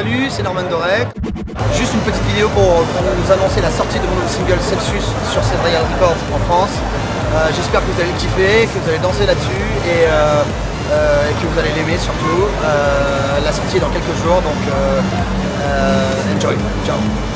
Salut, c'est Norman Dorek. Juste une petite vidéo pour vous annoncer la sortie de mon nouveau single Celsius sur Cedric Records en France. J'espère que vous allez le kiffer, que vous allez danser là-dessus et que vous allez l'aimer surtout. La sortie est dans quelques jours, donc enjoy. Ciao.